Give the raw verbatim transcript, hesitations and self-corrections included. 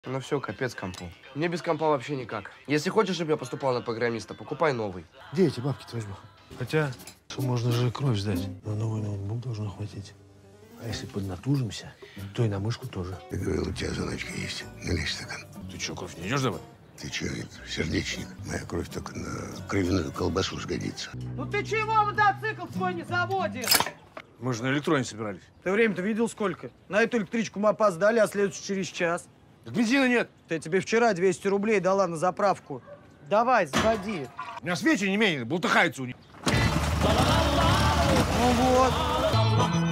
Ну все, капец компу. Мне без компа вообще никак. Если хочешь, чтобы я поступал на программиста, покупай новый. Где эти бабки-то возьму? Хотя, можно же кровь сдать. На новый ноутбук должно хватить. А если поднатужимся, то и на мышку тоже. Ты говорил, у тебя заначка есть. Налей стакан. Ты что, кровь не идешь давай? Ты че, это, сердечник? Моя кровь только на кровяную колбасу сгодится. Ну ты чего мотоцикл свой не заводишь? Мы же на электроне собирались. Ты время-то видел сколько? На эту электричку мы опоздали, а следующую через час. Так бензина нет. Ты тебе вчера двести рублей дала на заправку. Давай, заводи. У меня свечи не менее, бултыхаются у них. Ну вот.